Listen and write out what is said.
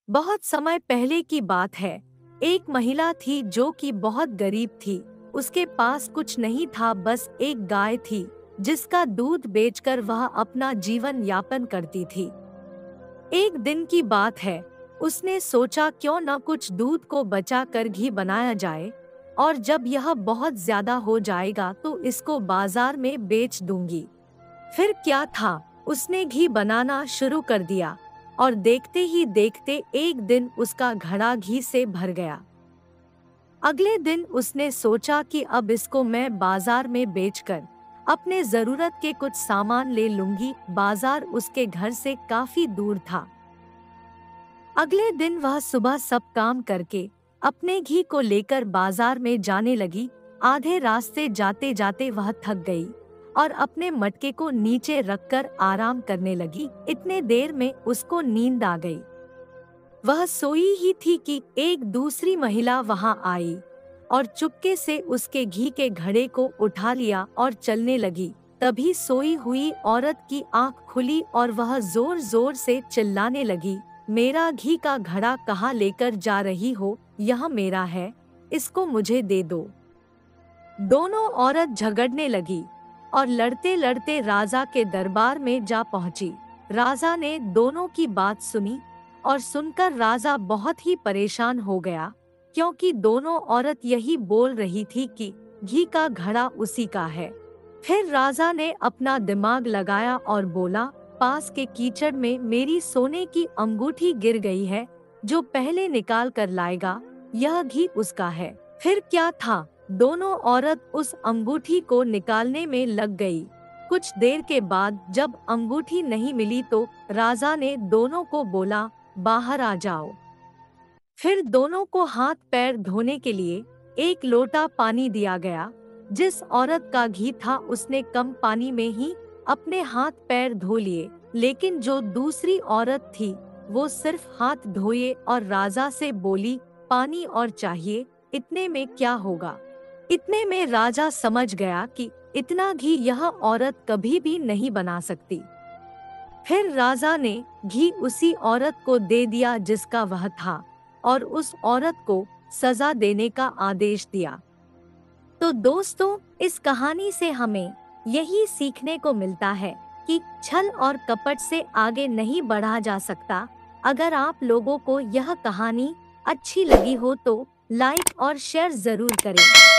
बहुत समय पहले की बात है। एक महिला थी जो कि बहुत गरीब थी। उसके पास कुछ नहीं था, बस एक गाय थी जिसका दूध बेचकर वह अपना जीवन यापन करती थी। एक दिन की बात है, उसने सोचा क्यों न कुछ दूध को बचा कर घी बनाया जाए और जब यह बहुत ज्यादा हो जाएगा तो इसको बाजार में बेच दूंगी। फिर क्या था, उसने घी बनाना शुरू कर दिया और देखते ही देखते एक दिन उसका घड़ा घी से भर गया। अगले दिन उसने सोचा कि अब इसको मैं बाजार में बेचकर अपने जरूरत के कुछ सामान ले लूंगी। बाजार उसके घर से काफी दूर था। अगले दिन वह सुबह सब काम करके अपने घी को लेकर बाजार में जाने लगी। आधे रास्ते जाते जाते वह थक गई और अपने मटके को नीचे रखकर आराम करने लगी। इतने देर में उसको नींद आ गई। वह सोई ही थी कि एक दूसरी महिला वहां आई और चुपके से उसके घी के घड़े को उठा लिया और चलने लगी। तभी सोई हुई औरत की आंख खुली और वह जोर जोर से चिल्लाने लगी, मेरा घी का घड़ा कहाँ लेकर जा रही हो? यह मेरा है, इसको मुझे दे दो। दोनों औरत झगड़ने लगी और लड़ते लड़ते राजा के दरबार में जा पहुंची। राजा ने दोनों की बात सुनी और सुनकर राजा बहुत ही परेशान हो गया, क्योंकि दोनों औरत यही बोल रही थी कि घी का घड़ा उसी का है। फिर राजा ने अपना दिमाग लगाया और बोला, पास के कीचड़ में मेरी सोने की अंगूठी गिर गई है, जो पहले निकाल कर लाएगा यह घी उसका है। फिर क्या था, दोनों औरत उस अंगूठी को निकालने में लग गई। कुछ देर के बाद जब अंगूठी नहीं मिली तो राजा ने दोनों को बोला, बाहर आ जाओ। फिर दोनों को हाथ पैर धोने के लिए एक लोटा पानी दिया गया। जिस औरत का घी था उसने कम पानी में ही अपने हाथ पैर धो लिए, लेकिन जो दूसरी औरत थी वो सिर्फ हाथ धोए और राजा से बोली, पानी और चाहिए, इतने में क्या होगा। इतने में राजा समझ गया कि इतना घी यह औरत कभी भी नहीं बना सकती। फिर राजा ने घी उसी औरत को दे दिया जिसका वह था और उस औरत को सजा देने का आदेश दिया। तो दोस्तों, इस कहानी से हमें यही सीखने को मिलता है कि छल और कपट से आगे नहीं बढ़ा जा सकता। अगर आप लोगों को यह कहानी अच्छी लगी हो तो लाइक और शेयर जरूर करें।